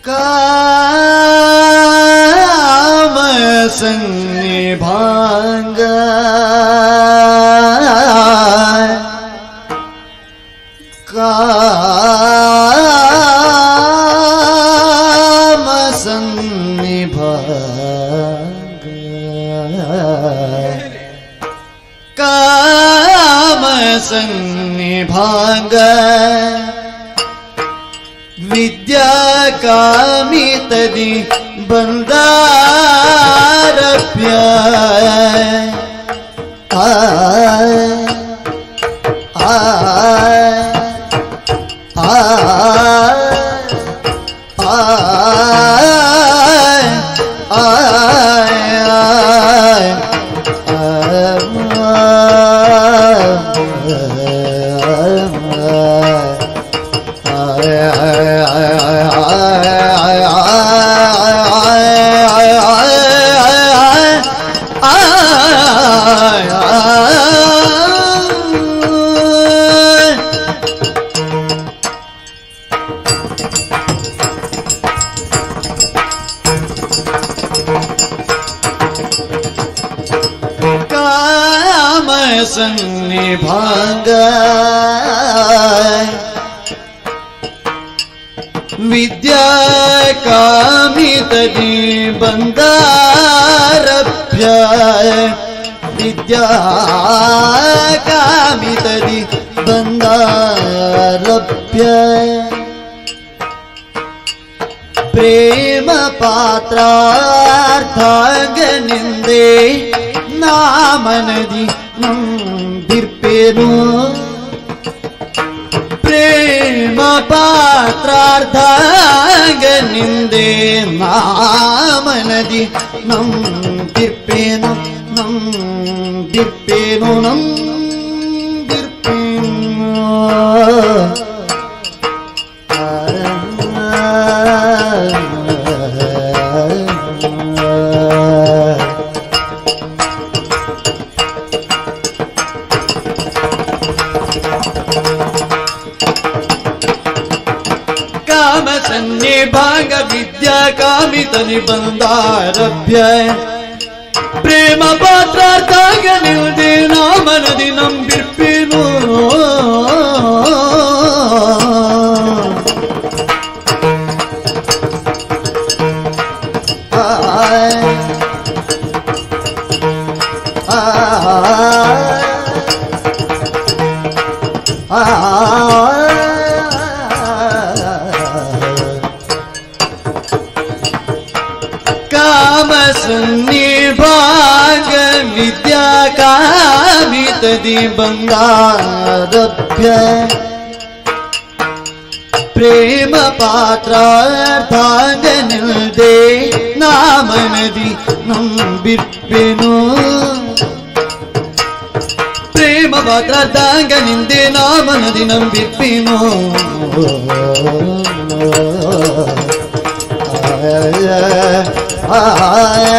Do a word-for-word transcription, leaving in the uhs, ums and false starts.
काम संनिभांग काम संनिभांग काम संनिभांग विद्या कामितदि बंदारभ्य आय आय आय संनिभांग विद्या कामितदि बंदारभ्य विद्या कामितदि बंदारभ्य प्रेम पात्रार्थांगनिंदे नामनदि ನಂಬಿರ್ಪೇನು ಪ್ರೇಮ ಪಾತ್ರಾರ್ಥಾಗ ನಿಂದೆ ನಾಮನದಿ ನಂಬಿರ್ಪೇನು ನಂಬಿರ್ಪೇನು ನಂಬಿರ್ಪೇನು संनिभांग विद्या कामितदि बंदारभ्य प्रेम पात्रार्थाग निल्दे नामनदि ನಂಬಿರ್ಪೇನು संनिभांग विद्या कामितदि बंदारभ्य प्रेम पात्रार्थांग निल्दे नामनदि ನಂಬಿರ್ಪೇನು ಪ್ರೇಮ ಪಾತ್ರಾರ್ಥಾಂಗ ನಿಂದೆ ನಾಮನದಿ ನಂಬಿರ್ಪೇನು ಆಯ ಆಯ